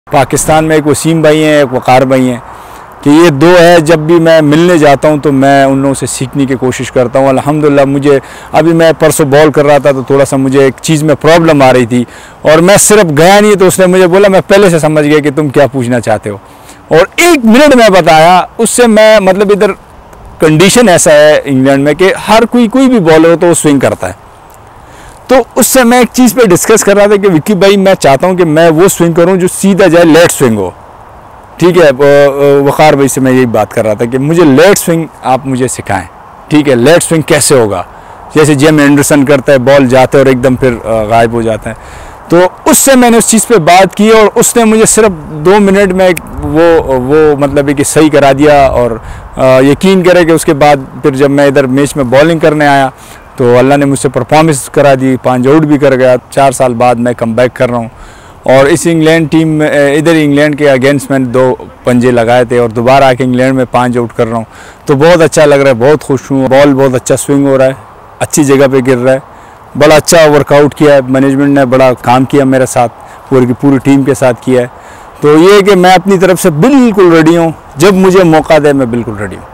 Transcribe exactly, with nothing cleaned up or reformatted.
पाकिस्तान में एक वसीम भाई हैं, एक वक़ार भाई हैं कि ये दो है। जब भी मैं मिलने जाता हूँ तो मैं उन लोगों से सीखने की कोशिश करता हूँ। अल्हम्दुलिल्लाह मुझे अभी मैं परसों बॉल कर रहा था तो थोड़ा सा मुझे एक चीज़ में प्रॉब्लम आ रही थी और मैं सिर्फ गया नहीं तो उसने मुझे बोला, मैं पहले से समझ गया कि तुम क्या पूछना चाहते हो और एक मिनट में बताया। उससे मैं मतलब इधर कंडीशन ऐसा है इंग्लैंड में कि हर कोई कोई भी बॉलर हो तो वो स्विंग करता है। तो उससे मैं एक चीज़ पे डिस्कस कर रहा था कि विक्की भाई मैं चाहता हूँ कि मैं वो स्विंग करूँ जो सीधा जाए, लेट स्विंग हो। ठीक है, वक़ार भाई से मैं यही बात कर रहा था कि मुझे लेट स्विंग आप मुझे सिखाएं। ठीक है, लेट स्विंग कैसे होगा, जैसे जेम एंडरसन करता है, बॉल जाते और एकदम फिर गायब हो जाता है। तो उससे मैंने उस चीज़ पे बात की और उसने मुझे सिर्फ दो मिनट में वो वो मतलब कि सही करा दिया। और यकीन करें कि उसके बाद फिर जब मैं इधर मैच में बॉलिंग करने आया तो अल्लाह ने मुझसे परफॉर्मेंस करा दी, पाँच आउट भी कर गया। चार साल बाद मैं कम बैक कर रहा हूँ और इस इंग्लैंड टीम में इधर इंग्लैंड के अगेंस्ट मैंने दो पंजे लगाए थे और दोबारा आके इंग्लैंड में पाँच आउट कर रहा हूँ। तो बहुत अच्छा लग रहा है, बहुत खुश हूँ। बॉल बहुत अच्छा स्विंग हो रहा है, अच्छी जगह पे गिर रहा है, बड़ा अच्छा वर्कआउट किया है। मैनेजमेंट ने बड़ा काम किया मेरे साथ, पूरी की पूरी टीम के साथ किया है। तो ये कि मैं अपनी तरफ से बिल्कुल रेडी हूँ, जब मुझे मौका दे मैं बिल्कुल रेडी हूँ।